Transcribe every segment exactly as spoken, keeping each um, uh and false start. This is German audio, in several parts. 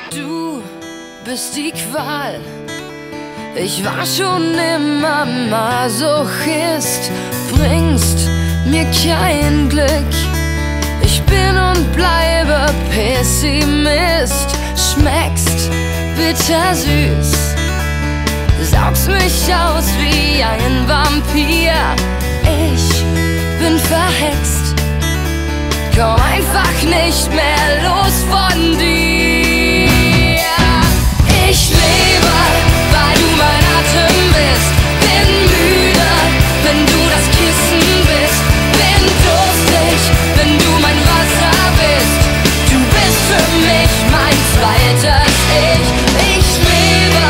Du bist die Qual. Ich war schon immer Masochist, bringst mir kein Glück. Ich bin und bleibe Pessimist, schmeckst bittersüß, saugst mich aus wie ein Vampir. Ich bin verhext, komm einfach nicht mehr los von dir. Ich lebe, weil du mein Atem bist. Bin müde, wenn du das Kissen bist. Bin durstig, wenn du mein Wasser bist. Du bist für mich mein zweites Ich. Ich lebe.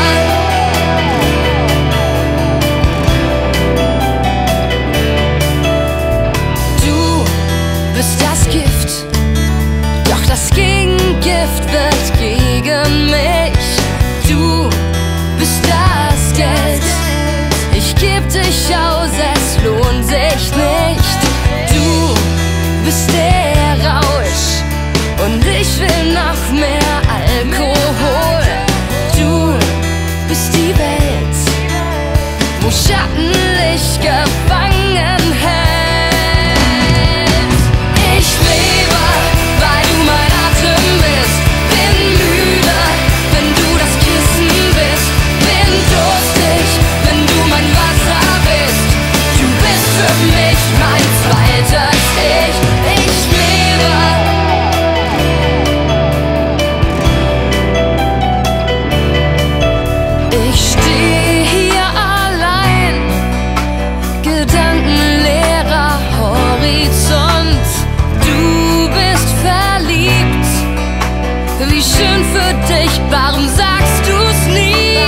Du bist das Gift, doch das Gegengift wird gegen mich. Du bist das Geld, ich geb dich aus, es lohnt sich nicht. Du bist der Rausch und ich will noch mehr Alkohol. Du bist die Welt, wo Schattenlicht gefangen hält. Ich lebe, weil du mein Atem bist. Bin müde, wenn du das Kissen bist. Bin durstig, wenn du mein Wasser bist. Du bist für mich mein zweites Ich. Ich lebe. Ich stehe hier allein, gedankenleerer Horizont. Du bist verliebt, wie schön für dich, warum sagst du's nie?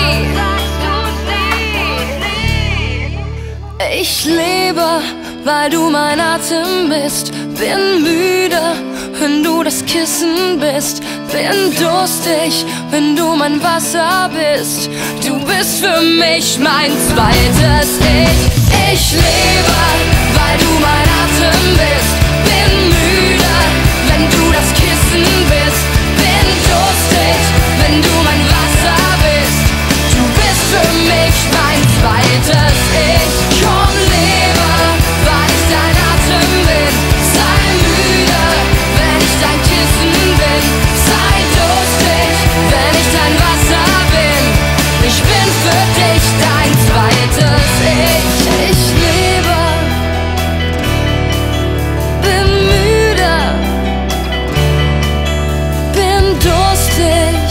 Ich lebe, weil du mein Atem bist. Bin müde, wenn du das Kissen bist. Bin durstig, wenn du mein Wasser bist. Du bist für mich mein zweites Ich. Ich lebe, weil du mein Atem bist. Bin müde, wenn du das Kissen bist. Bin durstig, wenn du mein Wasser bist. Du bist für mich mein zweites Ich. Komm, lebe, weil ich dein Atem bin. Sei müde, wenn ich dein Kissen bin. Sei durstig, wenn ich dein Wasser bin. Ich bin für dich dein zweites Ich. Ich lebe, bin müde, bin durstig.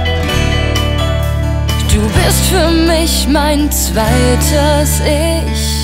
Du bist für mich mein zweites Ich.